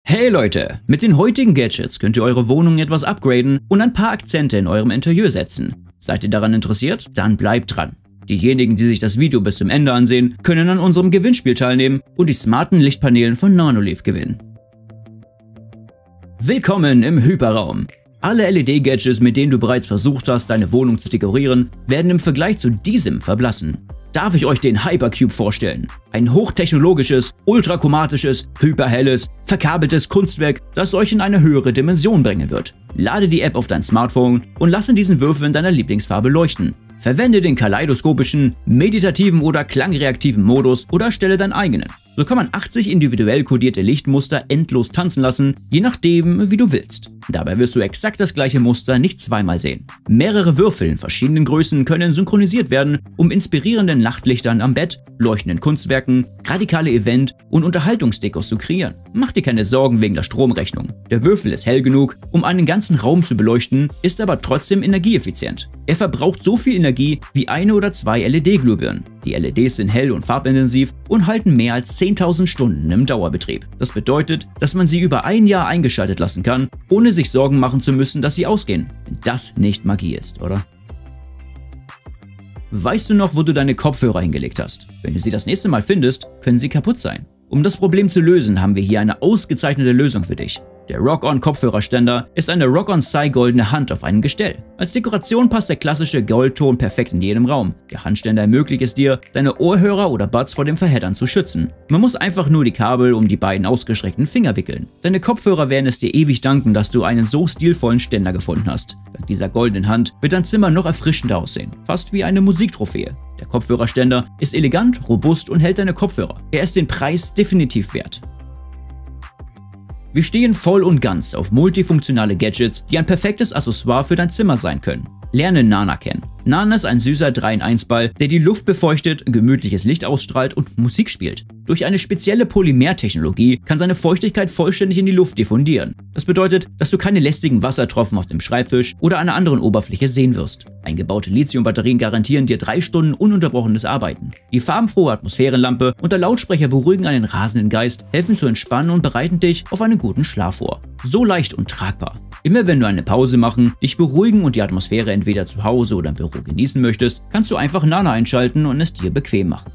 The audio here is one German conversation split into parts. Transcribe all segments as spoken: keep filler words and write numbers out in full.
Hey Leute, mit den heutigen Gadgets könnt ihr eure Wohnung etwas upgraden und ein paar Akzente in eurem Interieur setzen. Seid ihr daran interessiert? Dann bleibt dran. Diejenigen, die sich das Video bis zum Ende ansehen, können an unserem Gewinnspiel teilnehmen und die smarten Lichtpaneelen von Nanoleaf gewinnen. Willkommen im Hyperraum. Alle L E D-Gadgets, mit denen du bereits versucht hast, deine Wohnung zu dekorieren, werden im Vergleich zu diesem verblassen. Darf ich euch den Hypercube vorstellen? Ein hochtechnologisches, ultrachromatisches, hyperhelles, verkabeltes Kunstwerk, das euch in eine höhere Dimension bringen wird. Lade die App auf dein Smartphone und lasse diesen Würfel in deiner Lieblingsfarbe leuchten. Verwende den kaleidoskopischen, meditativen oder klangreaktiven Modus oder stelle deinen eigenen. So kann man achtzig individuell kodierte Lichtmuster endlos tanzen lassen, je nachdem, wie du willst. Dabei wirst du exakt das gleiche Muster nicht zweimal sehen. Mehrere Würfel in verschiedenen Größen können synchronisiert werden, um inspirierenden Nachtlichtern am Bett, leuchtenden Kunstwerken, radikale Event- und Unterhaltungsdekos zu kreieren. Mach dir keine Sorgen wegen der Stromrechnung. Der Würfel ist hell genug, um einen ganzen Raum zu beleuchten, ist aber trotzdem energieeffizient. Er verbraucht so viel Energie wie eine oder zwei L E D-Glühbirnen. Die L E Ds sind hell und farbintensiv und halten mehr als zehntausend Stunden im Dauerbetrieb. Das bedeutet, dass man sie über ein Jahr eingeschaltet lassen kann, ohne sich Sorgen machen zu müssen, dass sie ausgehen. Wenn das nicht Magie ist, oder? Weißt du noch, wo du deine Kopfhörer hingelegt hast? Wenn du sie das nächste Mal findest, können sie kaputt sein. Um das Problem zu lösen, haben wir hier eine ausgezeichnete Lösung für dich. Der Rock-On-Kopfhörerständer ist eine Rock-On-Sai goldene Hand auf einem Gestell. Als Dekoration passt der klassische Goldton perfekt in jedem Raum. Der Handständer ermöglicht es dir, deine Ohrhörer oder Buds vor dem Verheddern zu schützen. Man muss einfach nur die Kabel um die beiden ausgestreckten Finger wickeln. Deine Kopfhörer werden es dir ewig danken, dass du einen so stilvollen Ständer gefunden hast. Dank dieser goldenen Hand wird dein Zimmer noch erfrischender aussehen. Fast wie eine Musiktrophäe. Der Kopfhörerständer ist elegant, robust und hält deine Kopfhörer. Er ist den Preis definitiv wert. Wir stehen voll und ganz auf multifunktionale Gadgets, die ein perfektes Accessoire für dein Zimmer sein können. Lerne Nana kennen. Nana ist ein süßer drei in eins Ball, der die Luft befeuchtet, gemütliches Licht ausstrahlt und Musik spielt. Durch eine spezielle Polymertechnologie kann seine Feuchtigkeit vollständig in die Luft diffundieren. Das bedeutet, dass du keine lästigen Wassertropfen auf dem Schreibtisch oder einer anderen Oberfläche sehen wirst. Eingebaute Lithiumbatterien garantieren dir drei Stunden ununterbrochenes Arbeiten. Die farbenfrohe Atmosphärenlampe und der Lautsprecher beruhigen einen rasenden Geist, helfen zu entspannen und bereiten dich auf einen guten Schlaf vor. So leicht und tragbar. Immer wenn du eine Pause machen, dich beruhigen und die Atmosphäre entweder zu Hause oder im Büro genießen möchtest, kannst du einfach Nana einschalten und es dir bequem machen.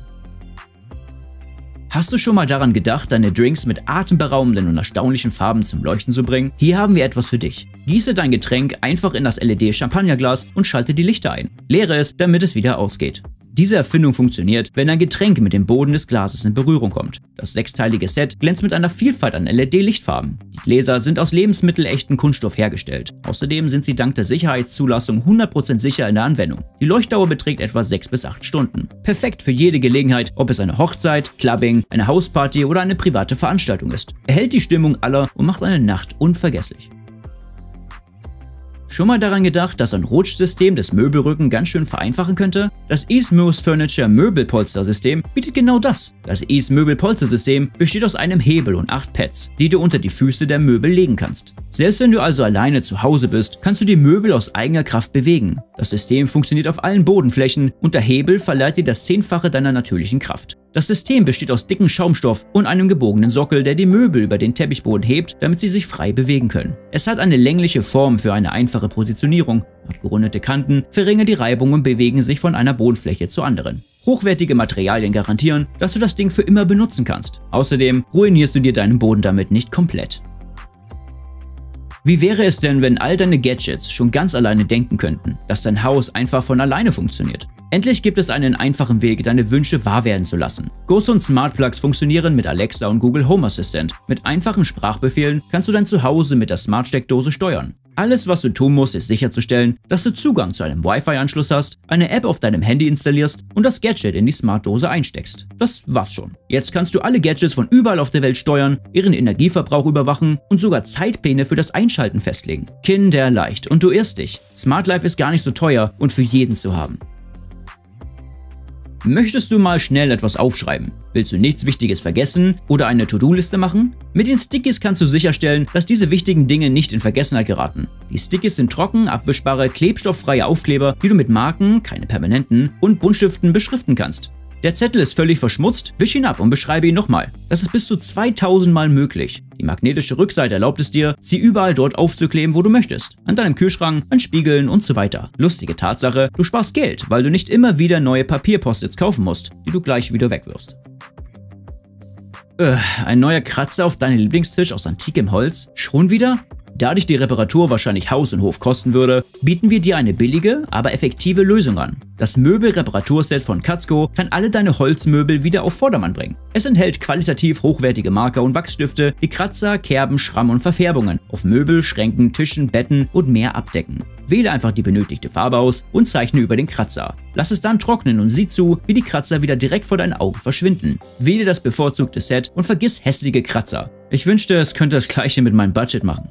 Hast du schon mal daran gedacht, deine Drinks mit atemberaubenden und erstaunlichen Farben zum Leuchten zu bringen? Hier haben wir etwas für dich. Gieße dein Getränk einfach in das L E D-Champagnerglas und schalte die Lichter ein. Leere es, damit es wieder ausgeht. Diese Erfindung funktioniert, wenn ein Getränk mit dem Boden des Glases in Berührung kommt. Das sechsteilige Set glänzt mit einer Vielfalt an L E D-Lichtfarben. Die Gläser sind aus lebensmittelechten Kunststoff hergestellt. Außerdem sind sie dank der Sicherheitszulassung hundert Prozent sicher in der Anwendung. Die Leuchtdauer beträgt etwa sechs bis acht Stunden. Perfekt für jede Gelegenheit, ob es eine Hochzeit, Clubbing, eine Hausparty oder eine private Veranstaltung ist. Er hält die Stimmung aller und macht eine Nacht unvergesslich. Schon mal daran gedacht, dass ein Rutschsystem des Möbelrücken ganz schön vereinfachen könnte? Das Ease Furniture Möbelpolstersystem bietet genau das. Das Ease Möbelpolstersystem besteht aus einem Hebel und acht Pads, die du unter die Füße der Möbel legen kannst. Selbst wenn du also alleine zu Hause bist, kannst du die Möbel aus eigener Kraft bewegen. Das System funktioniert auf allen Bodenflächen und der Hebel verleiht dir das Zehnfache deiner natürlichen Kraft. Das System besteht aus dicken Schaumstoff und einem gebogenen Sockel, der die Möbel über den Teppichboden hebt, damit sie sich frei bewegen können. Es hat eine längliche Form für eine einfache Positionierung. Abgerundete Kanten verringern die Reibung und bewegen sich von einer Bodenfläche zur anderen. Hochwertige Materialien garantieren, dass du das Ding für immer benutzen kannst. Außerdem ruinierst du dir deinen Boden damit nicht komplett. Wie wäre es denn, wenn all deine Gadgets schon ganz alleine denken könnten, dass dein Haus einfach von alleine funktioniert? Endlich gibt es einen einfachen Weg, deine Wünsche wahr werden zu lassen. Ghost und Smart Plugs funktionieren mit Alexa und Google Home Assistant. Mit einfachen Sprachbefehlen kannst du dein Zuhause mit der Smart-Steckdose steuern. Alles, was du tun musst, ist sicherzustellen, dass du Zugang zu einem Wi-Fi-Anschluss hast, eine App auf deinem Handy installierst und das Gadget in die Smart-Dose einsteckst. Das war's schon. Jetzt kannst du alle Gadgets von überall auf der Welt steuern, ihren Energieverbrauch überwachen und sogar Zeitpläne für das Einschalten festlegen. Kinderleicht und du irrst dich. Smart Life ist gar nicht so teuer und für jeden zu haben. Möchtest du mal schnell etwas aufschreiben? Willst du nichts Wichtiges vergessen oder eine To-Do-Liste machen? Mit den Stickies kannst du sicherstellen, dass diese wichtigen Dinge nicht in Vergessenheit geraten. Die Stickies sind trocken, abwischbare, klebstofffreie Aufkleber, die du mit Marken, keine permanenten, und Buntstiften beschriften kannst. Der Zettel ist völlig verschmutzt, wisch ihn ab und beschreibe ihn nochmal. Das ist bis zu zweitausend Mal möglich. Die magnetische Rückseite erlaubt es dir, sie überall dort aufzukleben, wo du möchtest. An deinem Kühlschrank, an Spiegeln und so weiter. Lustige Tatsache, du sparst Geld, weil du nicht immer wieder neue Papier-Post-its kaufen musst, die du gleich wieder wegwirfst. Äh, ein neuer Kratzer auf deinem Lieblingstisch aus antikem Holz? Schon wieder? Da dich die Reparatur wahrscheinlich Haus und Hof kosten würde, bieten wir dir eine billige, aber effektive Lösung an. Das Möbel-Reparaturset von Katzko kann alle deine Holzmöbel wieder auf Vordermann bringen. Es enthält qualitativ hochwertige Marker und Wachsstifte, die Kratzer, Kerben, Schramm und Verfärbungen auf Möbel, Schränken, Tischen, Betten und mehr abdecken. Wähle einfach die benötigte Farbe aus und zeichne über den Kratzer. Lass es dann trocknen und sieh zu, wie die Kratzer wieder direkt vor deinen Augen verschwinden. Wähle das bevorzugte Set und vergiss hässliche Kratzer. Ich wünschte, es könnte das gleiche mit meinem Budget machen.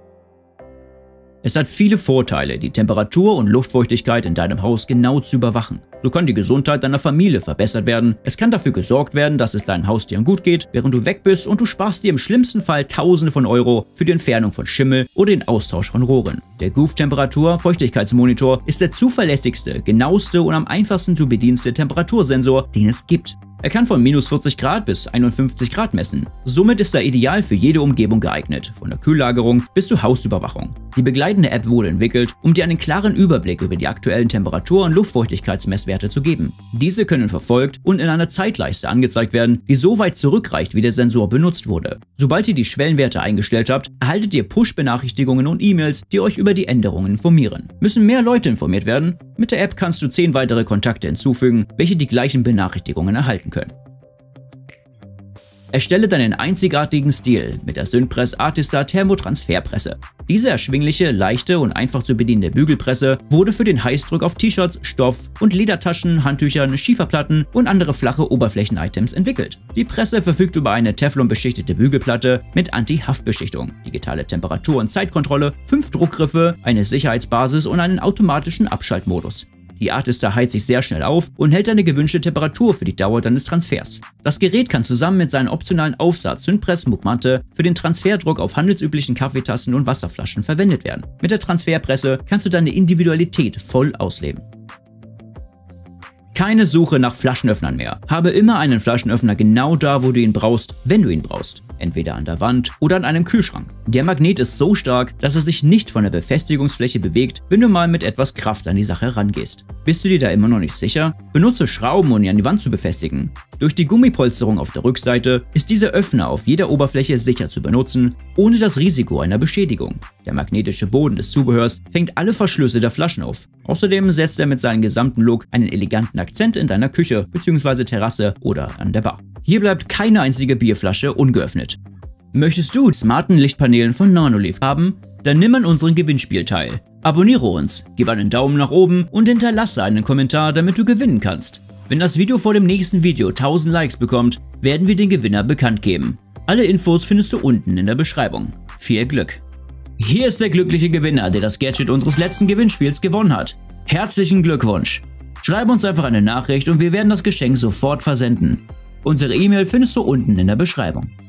Es hat viele Vorteile, die Temperatur und Luftfeuchtigkeit in deinem Haus genau zu überwachen. So kann die Gesundheit deiner Familie verbessert werden, es kann dafür gesorgt werden, dass es deinen Haustieren gut geht, während du weg bist, und du sparst dir im schlimmsten Fall Tausende von Euro für die Entfernung von Schimmel oder den Austausch von Rohren. Der Goof Temperatur-Feuchtigkeitsmonitor ist der zuverlässigste, genaueste und am einfachsten zu bedienste Temperatursensor, den es gibt. Er kann von minus vierzig Grad bis einundfünfzig Grad messen. Somit ist er ideal für jede Umgebung geeignet, von der Kühllagerung bis zur Hausüberwachung. Die begleitende App wurde entwickelt, um dir einen klaren Überblick über die aktuellen Temperatur- und Luftfeuchtigkeitsmesswerte zu geben. Diese können verfolgt und in einer Zeitleiste angezeigt werden, die so weit zurückreicht, wie der Sensor benutzt wurde. Sobald ihr die Schwellenwerte eingestellt habt, erhaltet ihr Push-Benachrichtigungen und E-Mails, die euch über die Änderungen informieren. Müssen mehr Leute informiert werden? Mit der App kannst du zehn weitere Kontakte hinzufügen, welche die gleichen Benachrichtigungen erhalten können. Erstelle deinen einzigartigen Stil mit der Synpress Artista Thermotransferpresse. Diese erschwingliche, leichte und einfach zu bedienende Bügelpresse wurde für den Heißdruck auf T-Shirts, Stoff- und Ledertaschen, Handtüchern, Schieferplatten und andere flache Oberflächen-Items entwickelt. Die Presse verfügt über eine Teflon-beschichtete Bügelplatte mit Anti-Haftbeschichtung, digitale Temperatur- und Zeitkontrolle, fünf Druckgriffe, eine Sicherheitsbasis und einen automatischen Abschaltmodus. Die Artista heizt sich sehr schnell auf und hält eine gewünschte Temperatur für die Dauer deines Transfers. Das Gerät kann zusammen mit seinem optionalen Aufsatz Synpress Mugmante für den Transferdruck auf handelsüblichen Kaffeetassen und Wasserflaschen verwendet werden. Mit der Transferpresse kannst du deine Individualität voll ausleben. Keine Suche nach Flaschenöffnern mehr. Habe immer einen Flaschenöffner genau da, wo du ihn brauchst, wenn du ihn brauchst. Entweder an der Wand oder an einem Kühlschrank. Der Magnet ist so stark, dass er sich nicht von der Befestigungsfläche bewegt, wenn du mal mit etwas Kraft an die Sache rangehst. Bist du dir da immer noch nicht sicher? Benutze Schrauben, um ihn an die Wand zu befestigen. Durch die Gummipolsterung auf der Rückseite ist dieser Öffner auf jeder Oberfläche sicher zu benutzen, ohne das Risiko einer Beschädigung. Der magnetische Boden des Zubehörs fängt alle Verschlüsse der Flaschen auf. Außerdem setzt er mit seinem gesamten Look einen eleganten Akzent in deiner Küche bzw. Terrasse oder an der Bar. Hier bleibt keine einzige Bierflasche ungeöffnet. Möchtest du smarten Lichtpaneelen von Nanoleaf haben? Dann nimm an unserem Gewinnspiel teil. Abonniere uns, gib einen Daumen nach oben und hinterlasse einen Kommentar, damit du gewinnen kannst. Wenn das Video vor dem nächsten Video tausend Likes bekommt, werden wir den Gewinner bekannt geben. Alle Infos findest du unten in der Beschreibung. Viel Glück! Hier ist der glückliche Gewinner, der das Gadget unseres letzten Gewinnspiels gewonnen hat. Herzlichen Glückwunsch! Schreib uns einfach eine Nachricht und wir werden das Geschenk sofort versenden. Unsere E-Mail findest du unten in der Beschreibung.